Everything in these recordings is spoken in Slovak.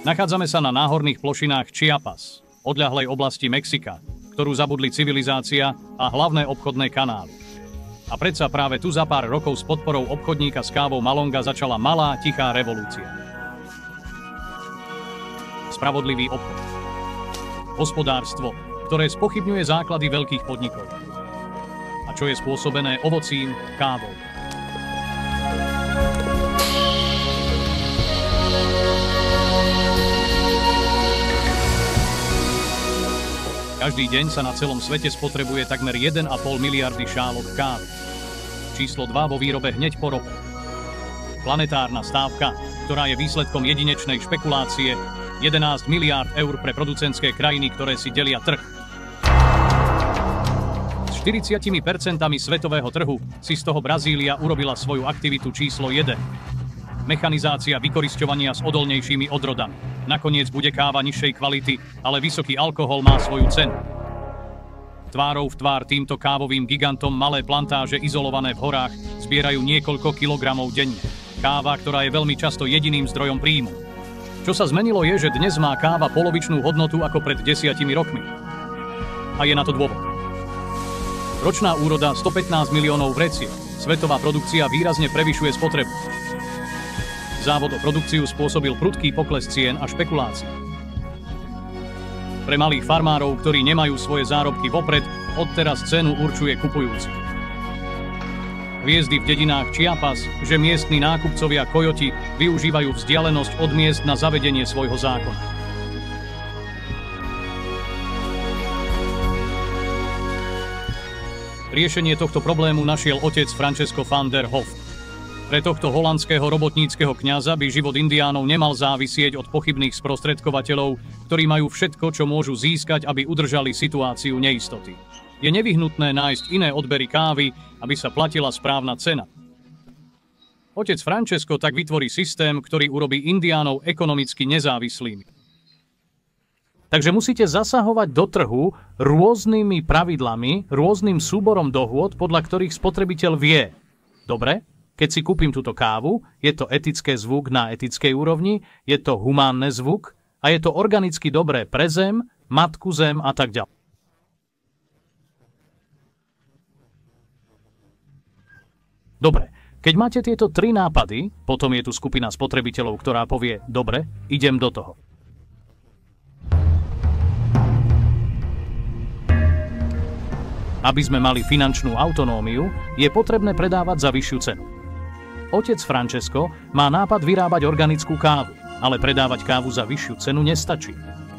Nachádzame sa na náhorných plošinách Chiapas, odľahlej oblasti Mexika, ktorú zabudli civilizácia a hlavné obchodné kanály. A predsa práve tu za pár rokov s podporou obchodníka s kávou Malonga začala malá, tichá revolúcia. Spravodlivý obchod. Hospodárstvo, ktoré spochybňuje základy veľkých podnikov. A čo je spôsobené ovocím, kávou. Každý deň sa na celom svete spotrebuje takmer 1,5 miliardy šálok kávy. Číslo 2 vo výrobe hneď po rope. Planetárna stávka, ktorá je výsledkom jedinečnej špekulácie, 11 miliárd eur pre producentské krajiny, ktoré si delia trh. S 40% svetového trhu si z toho Brazília urobila svoju aktivitu číslo 1. Mechanizácia vykorisťovania s odolnejšími odrodami. Nakoniec bude káva nižšej kvality, ale vysoký alkohol má svoju cenu. Tvárou v tvár týmto kávovým gigantom malé plantáže izolované v horách zbierajú niekoľko kilogramov denne. Káva, ktorá je veľmi často jediným zdrojom príjmu. Čo sa zmenilo je, že dnes má káva polovičnú hodnotu ako pred 10 rokmi. A je na to dôvod. Ročná úroda 115 miliónov vreciek. Svetová produkcia výrazne prevyšuje spotrebu. Závod o produkciu spôsobil prudký pokles cien a špekulácií. Pre malých farmárov, ktorí nemajú svoje zárobky vopred, odteraz cenu určuje kupujúci. Hviezdy v dedinách Chiapas, že miestni nákupcovia kojoti využívajú vzdialenosť od miest na zavedenie svojho zákona. Riešenie tohto problému našiel otec Francesco van der Hof. Pre tohto holandského robotníckeho kňaza by život indiánov nemal závisieť od pochybných sprostredkovateľov, ktorí majú všetko, čo môžu získať, aby udržali situáciu neistoty. Je nevyhnutné nájsť iné odbery kávy, aby sa platila správna cena. Otec Francesco tak vytvorí systém, ktorý urobí indiánov ekonomicky nezávislými. Takže musíte zasahovať do trhu rôznymi pravidlami, rôznym súborom dohôd, podľa ktorých spotrebiteľ vie. Dobre? Keď si kúpim túto kávu, je to etické zvuk na etickej úrovni, je to humánne zvuk a je to organicky dobré pre zem, matku zem a tak ďalej. Dobre, keď máte tieto 3 nápady, potom je tu skupina spotrebiteľov, ktorá povie, dobre, idem do toho. Aby sme mali finančnú autonómiu, je potrebné predávať za vyššiu cenu. Otec Francesco má nápad vyrábať organickú kávu, ale predávať kávu za vyššiu cenu nestačí.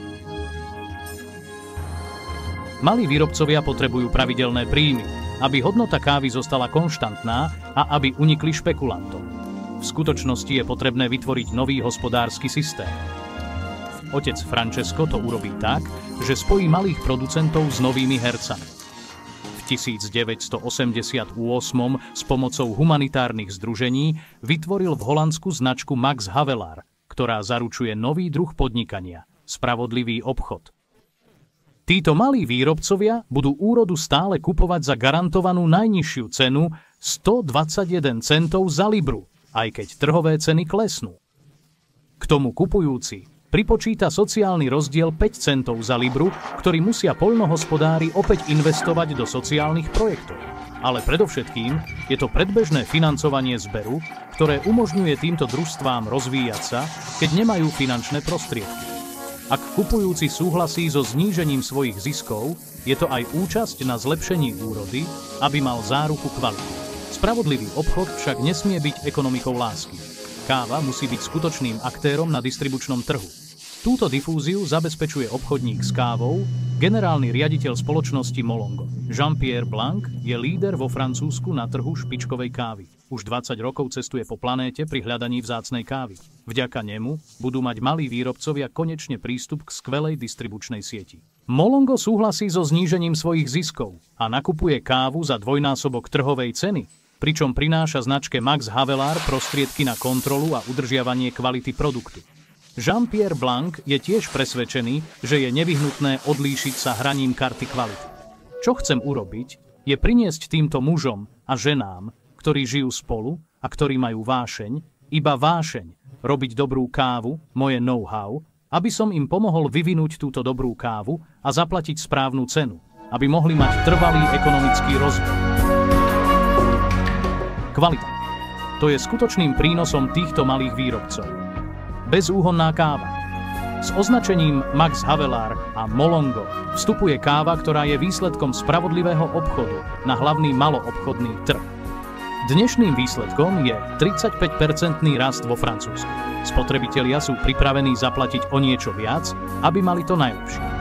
Malí výrobcovia potrebujú pravidelné príjmy, aby hodnota kávy zostala konštantná a aby unikli špekulantom. V skutočnosti je potrebné vytvoriť nový hospodársky systém. Otec Francesco to urobí tak, že spojí malých producentov s novými hercami. V 1988 s pomocou humanitárnych združení vytvoril v Holandsku značku Max Havelaar, ktorá zaručuje nový druh podnikania – spravodlivý obchod. Títo malí výrobcovia budú úrodu stále kupovať za garantovanú najnižšiu cenu 121 centov za libru, aj keď trhové ceny klesnú. K tomu kupujúci pripočíta sociálny rozdiel 5 centov za libru, ktorý musia poľnohospodári opäť investovať do sociálnych projektov. Ale predovšetkým je to predbežné financovanie zberu, ktoré umožňuje týmto družstvám rozvíjať sa, keď nemajú finančné prostriedky. Ak kupujúci súhlasí so znížením svojich ziskov, je to aj účasť na zlepšení úrody, aby mal záruku kvality. Spravodlivý obchod však nesmie byť ekonomikou lásky. Káva musí byť skutočným aktérom na distribučnom trhu. Túto difúziu zabezpečuje obchodník s kávou, generálny riaditeľ spoločnosti Molongo. Jean-Pierre Blanc je líder vo Francúzsku na trhu špičkovej kávy. Už 20 rokov cestuje po planéte pri hľadaní vzácnej kávy. Vďaka nemu budú mať malí výrobcovia konečne prístup k skvelej distribučnej sieti. Molongo súhlasí so znížením svojich ziskov a nakupuje kávu za dvojnásobok trhovej ceny, pričom prináša značke Max Havelaar prostriedky na kontrolu a udržiavanie kvality produktu. Jean-Pierre Blanc je tiež presvedčený, že je nevyhnutné odlíšiť sa hraním karty kvality. Čo chcem urobiť, je priniesť týmto mužom a ženám, ktorí žijú spolu a ktorí majú vášeň, iba vášeň, robiť dobrú kávu, moje know-how aby som im pomohol vyvinúť túto dobrú kávu a zaplatiť správnu cenu, aby mohli mať trvalý ekonomický rozvoj. Kvalita. To je skutočným prínosom týchto malých výrobcov. Bezúhonná káva. S označením Max Havelaar a Molongo vstupuje káva, ktorá je výsledkom spravodlivého obchodu na hlavný maloobchodný trh. Dnešným výsledkom je 35% rast vo Francúzsku. Spotrebitelia sú pripravení zaplatiť o niečo viac, aby mali to najlepšie.